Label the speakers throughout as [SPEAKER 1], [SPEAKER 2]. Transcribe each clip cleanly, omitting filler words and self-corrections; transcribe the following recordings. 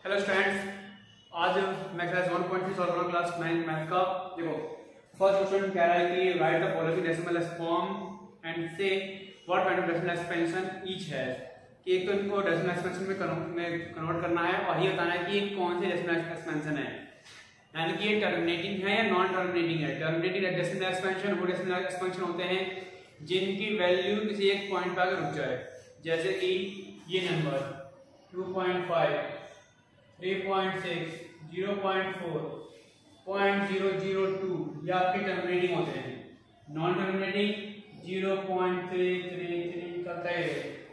[SPEAKER 1] Hello students, आज मैं class 1.3 solve कर रहा हूं क्लास 9 मैथ का। देखो फर्स्ट क्वेश्चन कह रहा है कि write the following decimal form and say what kind of decimal expansion each has. कि एक तो इनको डेसिमल एक्सपेंशन में कन्वर्ट करना है और ये बताना है कि ये कौन से डेसिमल एक्सपेंशन है, यानी कि ये टर्मिनेटिंग है या नॉन टर्मिनेटिंग है। टर्मिनेटिंग डेसिमल एक्सपेंशन वो डेसिमल एक्सपेंशन होते हैं जिनकी वैल्यू किसी एक पॉइंट पर आकर रुक जाए, जैसे कि ये नंबर 2.5 3.6 0.4 0.002 ये आपके टर्मिनेटिंग होते हैं। नॉन टर्मिनेटिंग 0.333 चलता है,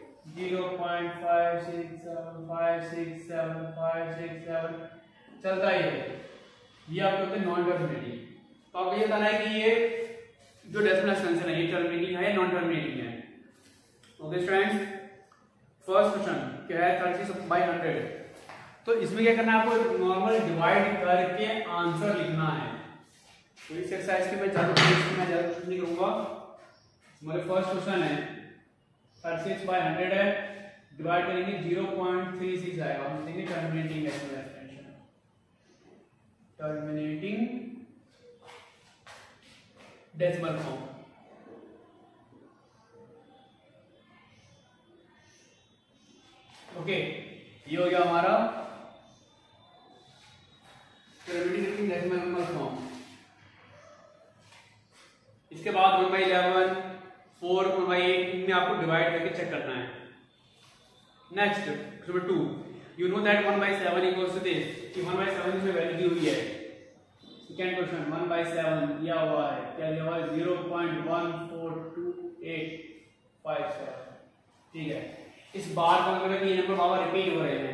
[SPEAKER 1] 0.567 567 567 चलता है, ये आपके होते हैं नॉन टर्मिनेटिंग। तो आपको ये बताना है कि ये जो डेसिमल एक्सपेंशन है ये टर्मिनेटिंग है या नॉन टर्मिनेटिंग है। ओके स्टूडेंट्स, फर्स्ट क्वेश्चन क्या है 36/100। तो इसमें क्या करना है, आपको नॉर्मल डिवाइड करके आंसर लिखना है। तो इस एक्सरसाइज के मैं ज्यादा कुछ नहीं करूंगा। हमारे फर्स्ट क्वेश्चन है 36/100 है, डिवाइड करेंगे 0.36 आएगा। हम लिखेंगे terminating decimal expansion, terminating decimal form. Okay, ये हो गया हमारा टर्मिनेटिंग डेसिमल फॉर्म। इसके बाद 1/11 4 1/8 इनमें आपको डिवाइड करके चेक करना है। Next number 2, you know that 1/7 equals to this, कि 1/7 इसमें वैल्यू दी हुई है। सेकंड क्वेश्चन 1/7 दिया हुआ है, क्या दिया हुआ है 0.142857। ठीक है, इस बार का मतलब है कि ये नंबर बार रिपीट हो रहे हैं।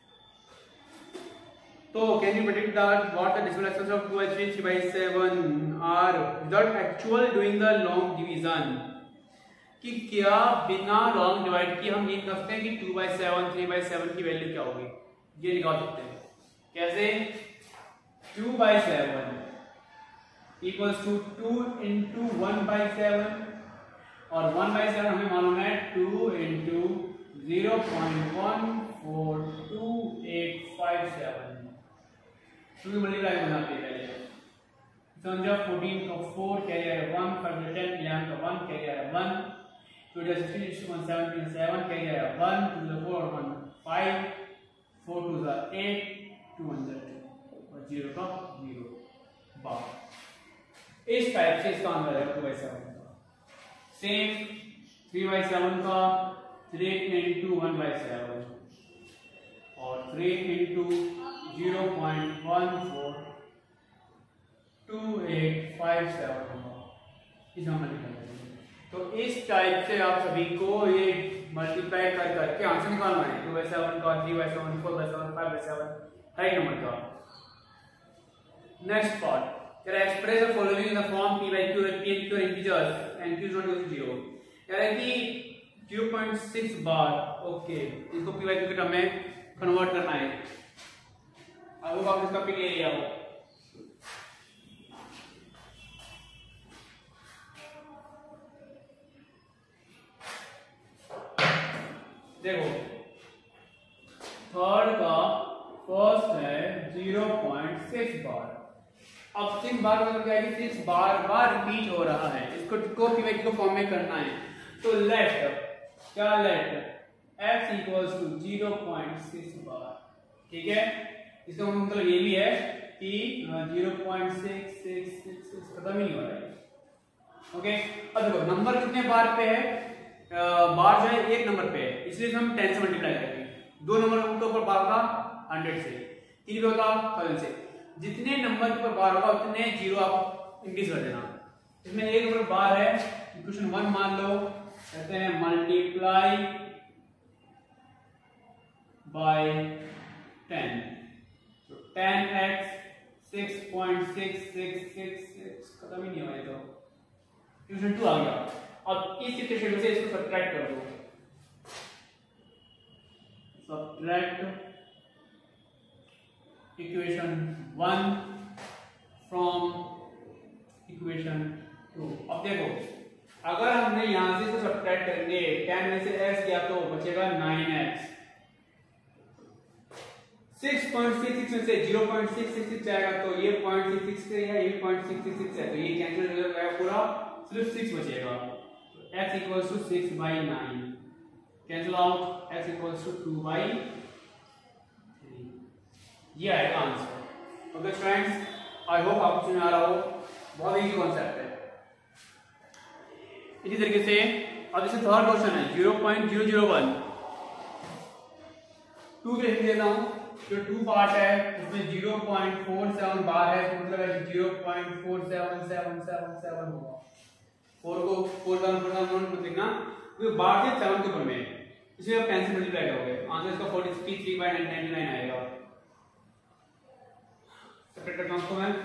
[SPEAKER 1] तो can you predict that what the decimal expansion of 2/3 3/7 are without actual doing the long division. कि क्या बिना लॉन्ग डिवाइड किए हम ये कह सकते हैं कि 2/7 3/7 की वैल्यू क्या होगी, ये निकाल सकते हैं। कैसे? 2/7 इक्वल्स टू 2 into 1/7 और 1/7 हमें मालूम है 2 into 0.142857। तो मल्टीप्लाई हो जाती है पहले। समझो 14 का 4 कैरियर है 1, 5 10 11 का 1 कैरियर है 1, 2 16 17 7 कैरियर है 1, 2 4 1 5, 4 2 8 2 1 और 0 का 0 बार। इस टाइप से इसका आंसर है 2/7 का। सेम 3/7 का 3 into 1/7 और 3 into 0.142857 इस नंबर निकालेंगे। तो इस टाइप से आप सभी को ये मल्टीप्लाई कर करके आंसर निकालना है। 2/7 का 3/7 4/7 5/7 हर एक नंबर का। Next part, express the following in the form p by q and p and q are integers and q is not equal to 0। कह रहा है कि 0.6 बार, ओके, इसको p by q के टर्म में कन्वर्ट करना है। अब आप इसका पिक ले लिया हो, देखो थर्ड का फर्स्ट है 0.6 बार। अब 6 बार मतलब क्या है कि 6 बार बार रिपीट हो रहा है, इसको p by q को फॉर्म में करना है। तो लेट क्या, let x equals to 0.6 bar. ठीक है, इसका मतलब ये भी है कि 0.6666 खत्म ही नहीं हो रहा है। ओके, अब देखो नंबर कितने बार पे है, बार जो है एक नंबर पे है, इसलिए हम 10 से मल्टीप्लाई करेंगे। दो नंबर के ऊपर बार होगा 100 से, तीन पे होगा 1000 से। जितने नंबर के ऊपर बार होगा उतने जीरो आप इंक्रीज कर देना। इसमें एक नंबर बार है, इक्वेशन 1 मान लो, कहते हैं मल्टीप्लाई बाय 10, 10x 6.6666 खत्म ही नहीं हुआ, तो इक्वेशन 2 आ गया। अब इस इक्वेशन से इसको सब्ट्रैक्ट कर दो, सब्ट्रैक्ट इक्वेशन 1 फ्रॉम इक्वेशन 2। अब देखो अगर हमने यहां से इसको सब्ट्रैक्ट करेंगे 10 में से x गया तो बचेगा 9x, 6 6.66 में से 0.666 जाएगा तो ये 0.66 है, ये 0.666 है, तो ये कैंसिल हो जाएगा पूरा, सिर्फ 6 बचेगा। x equals to 6/9 cancel out, x equals to 2/3 ये आएगा answer. Okay friends, I hope आपको समझ आ रहा हो, बहुत इजी कॉन्सेप्ट है। इसी तरीके से अब जैसे थर्ड क्वेश्चन है 0.001 2 के लिख देता हूं, जो 2 पार्ट है उसमें 0.47 बार है, तो मतलब है 0.477777 होगा। 4 को 4 लिखना, क्योंकि बार से 7 के ऊपर में, इसमें आप 10 से मल्टीप्लाई करोगे, आंसर इसका 43/99 आएगा। सेपरेट करता हूं इसको मैं,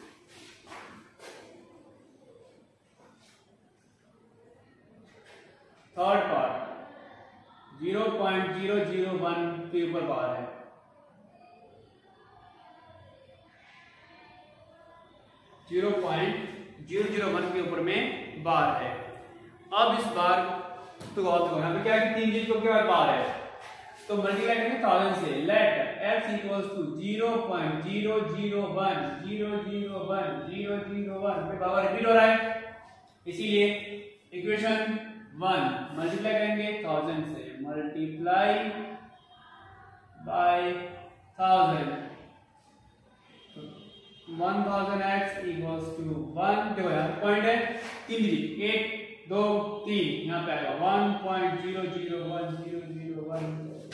[SPEAKER 1] थर्ड पार्ट 0.001 के ऊपर बार है, 0.001 के ऊपर में बार है। अब इस बार तो गौर करो, यहाँ पे क्या है, 3 डिजिट के बाद बार है, तो मल्टीप्लाई करेंगे 1000 से। लेट x इक्वल्स टू 0.001 पे पावर रिपीट हो रहा है, इसीलिए इक्वेशन 1 मल्टीप्लाई करेंगे 1000 से, multiply by 1000, 1000x equals to 1, देखो यहाँ पॉइंट है 3 डिजिट, 1 2 3, यहाँ पे आएगा 1.0010001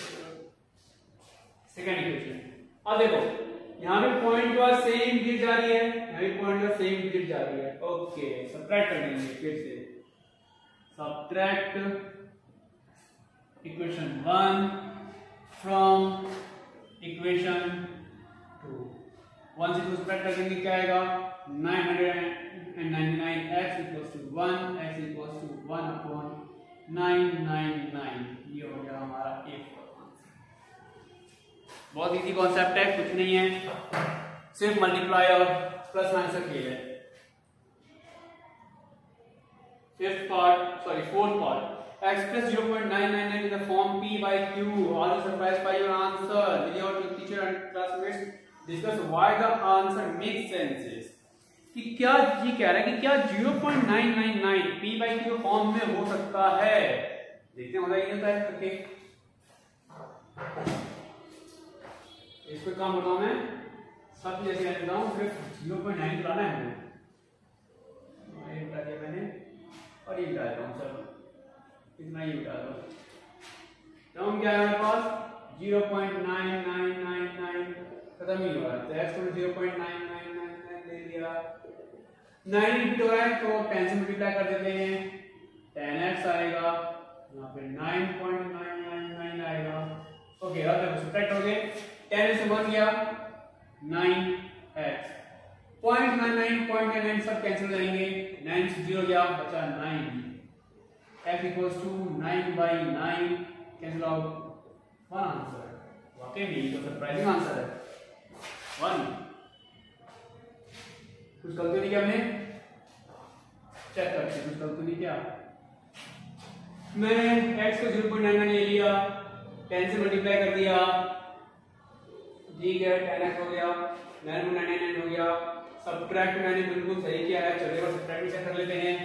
[SPEAKER 1] सेकेंड इक्वेशन। अब देखो यहाँ पे पॉइंट का सेम डिजिट जा रही है, यहाँ पे पॉइंट का सेम डिजिट जा रही है। ओके, सब्ट्रैक्ट कर देंगे फिर से, सब्ट्रैक्ट इक्वेशन 1 फ्रॉम इक्वेशन 2, 1 से 2 सब्ट्रैक्ट कर देंगे, क्या आएगा 999x equals to 1, x equals to 1/999, ये हो गया हमारा एक। बहुत इजी कॉन्सेप्ट है, कुछ नहीं है, सिर्फ मल्टीप्लाई और प्लस माइनस का खेल है। Fourth part express 0.999 in the form p by q. Are you surprised by your answer? Will your teacher and classmates discuss why the answer makes sense? कि क्या ये कह रहा है कि क्या 0.999 p by q फॉर्म में हो सकता है? देखते हैं, मतलब ये होता है करके। इसको काम बताऊं मैं, सब जैसे कर देता हूं, सिर्फ 0.9 लाना है हमें, ये बता दिया मैंने, और ये बता देता हूं, चलो इतना ही बता दो। तो हम क्या है हमारे पास 0.9999 खत्म ही हुआ है, तो x को 0.9999 ले लिया, 9 रिपीट हो रहा है तो 10 से मल्टीप्लाई कर देते हैं, 10x आएगा, यहाँ पे 9.999 आएगा। ओके, अब देखो सब्ट्रैक्ट हो गए, 10 से 1 गया 9x, 0.99 सब कैंसिल हो जाएंगे, 9 से 0 गया, बचा 9, x equals to 9/9 cancel out, 1 answer. वाकई में ये तो सरप्राइजिंग आंसर है, 1। कुछ गलती नहीं किया हमने, चेक करते हैं कुछ गलती नहीं किया। मैंने x को 0.99 ले लिया, 10 से मल्टीप्लाई कर दिया, ठीक है 10x हो गया, 9.99 हो गया। सब्ट्रैक्ट मैंने बिल्कुल सही किया है, चलिए बस सब्ट्रैक्ट चेक कर लेते हैं,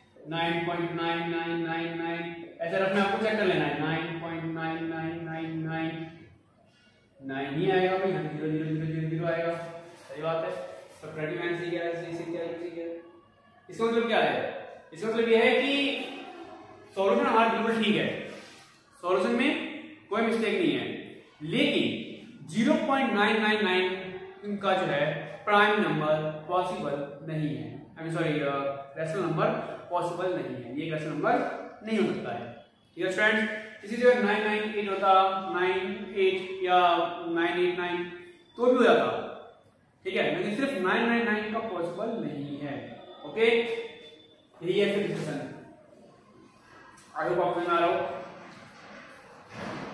[SPEAKER 1] 9.9999 ऐसा रखना, आपको चेक कर लेना है, 9.9999 9 ही आएगा भाई, 0.00000 आएगा, सही बात है। सब्ट्रैक्टिंग मैंने सीख गया, सीख गया। इसका मतलब क्या है, इसका मतलब यह है कि सॉल्यूशन हमारा बिल्कुल ठीक है, सॉल्यूशन में कोई मिस्टेक नहीं है, लेकिन 0.999 का जो है प्राइम नंबर पॉसिबल नहीं है, रैशनल नंबर पॉसिबल नहीं है, ये रैशनल नंबर नहीं हो सकता है। ठीक है फ्रेंड्स, इसी जगह 998 होता, 98 या 989 तो भी हो जाता, ठीक है, लेकिन सिर्फ 999 का पॉसिबल नहीं है। ओके, यही है डिस्कशन, आई होप आपको समझ आ रहा हो।